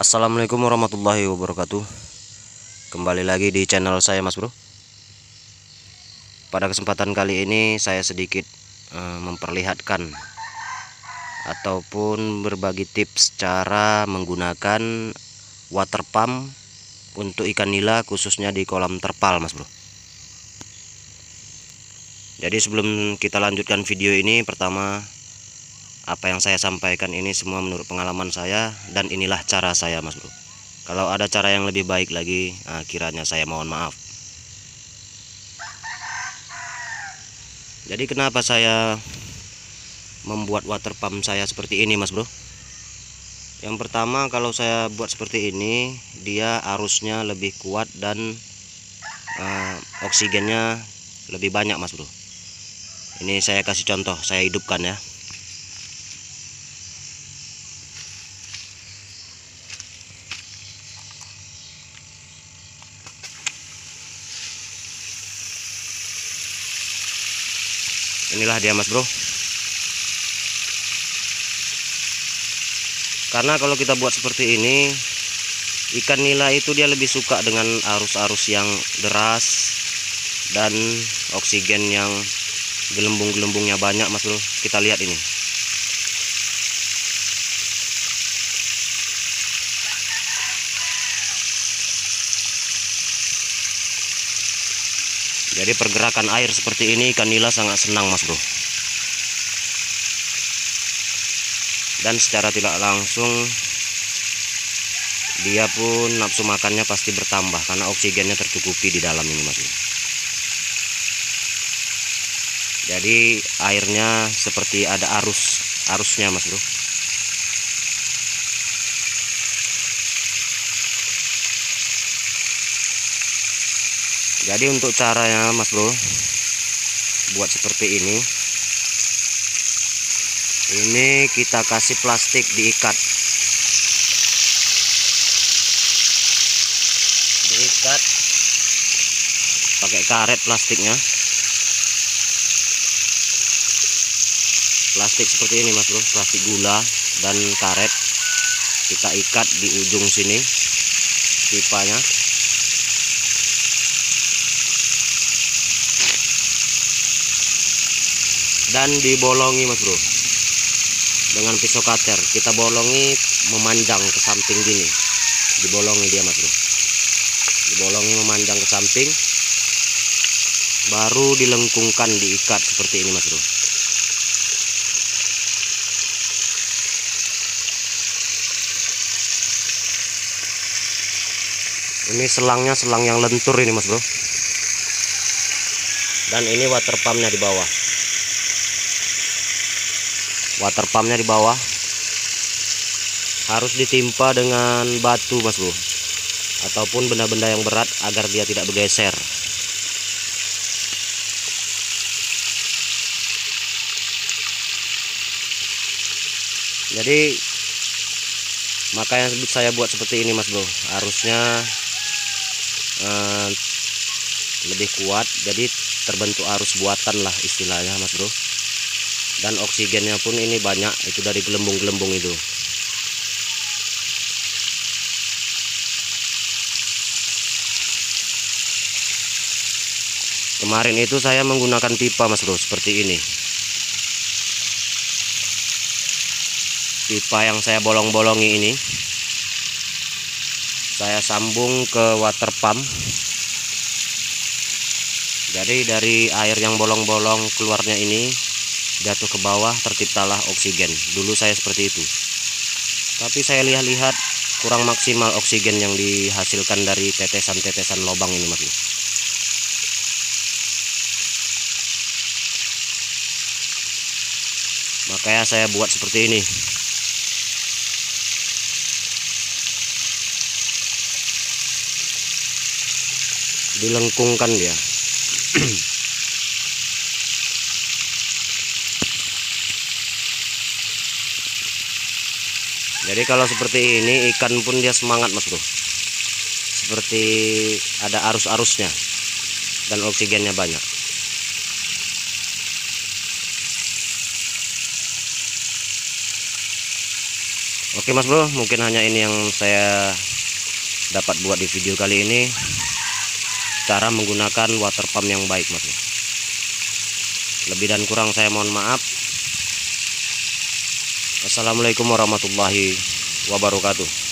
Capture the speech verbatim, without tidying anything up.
Assalamualaikum warahmatullahi wabarakatuh. Kembali lagi di channel saya, Mas Bro. Pada kesempatan kali ini saya sedikit eh, memperlihatkan ataupun berbagi tips cara menggunakan water pump untuk ikan nila, khususnya di kolam terpal, Mas Bro. Jadi sebelum kita lanjutkan video ini, pertama, apa yang saya sampaikan ini semua menurut pengalaman saya, dan inilah cara saya, Mas Bro. Kalau ada cara yang lebih baik lagi, nah, kiranya saya mohon maaf. Jadi kenapa saya membuat water pump saya seperti ini, Mas Bro? Yang pertama, kalau saya buat seperti ini, dia arusnya lebih kuat dan uh, oksigennya lebih banyak, Mas Bro. Ini saya kasih contoh, saya hidupkan ya. Inilah dia, Mas Bro. Karena kalau kita buat seperti ini, ikan nila itu dia lebih suka dengan arus-arus yang deras dan oksigen yang gelembung-gelembungnya banyak, Mas Bro. Kita lihat ini. Jadi pergerakan air seperti ini ikan nila sangat senang, Mas Bro. Dan secara tidak langsung dia pun nafsu makannya pasti bertambah karena oksigennya tercukupi di dalam ini, Mas Bro. Jadi airnya seperti ada arus arusnya, Mas Bro. Jadi untuk caranya, Mas Bro, buat seperti ini, ini kita kasih plastik diikat, diikat pakai karet plastiknya, plastik seperti ini, Mas Bro, plastik gula dan karet kita ikat di ujung sini pipanya. Dan dibolongi, Mas Bro, dengan pisau cutter kita bolongi memanjang ke samping gini, dibolongi dia, Mas Bro, dibolongi memanjang ke samping, baru dilengkungkan, diikat seperti ini, Mas Bro. Ini selangnya selang yang lentur ini, Mas Bro, dan ini water pumpnya di bawah. Water pumpnya di bawah harus ditimpa dengan batu, Mas Bro, ataupun benda-benda yang berat agar dia tidak bergeser. Jadi makanya saya buat seperti ini, Mas Bro, harusnya eh, lebih kuat, jadi terbentuk arus buatan lah istilahnya, Mas Bro. Dan oksigennya pun ini banyak, itu dari gelembung-gelembung itu. Kemarin itu saya menggunakan pipa, Mas Bro, seperti ini. Pipa yang saya bolong-bolongi ini saya sambung ke water pump. Jadi dari air yang bolong-bolong keluarnya ini jatuh ke bawah, terciptalah oksigen. Dulu saya seperti itu, tapi saya lihat-lihat kurang maksimal oksigen yang dihasilkan dari tetesan-tetesan lubang ini, Mas. Makanya saya buat seperti ini. Dilengkungkan dia. Jadi kalau seperti ini ikan pun dia semangat, Mas Bro. Seperti ada arus-arusnya dan oksigennya banyak. Oke Mas Bro, mungkin hanya ini yang saya dapat buat di video kali ini, cara menggunakan water pump yang baik Mas Bro. Lebih dan kurang saya mohon maaf. Assalamualaikum warahmatullahi wabarakatuh.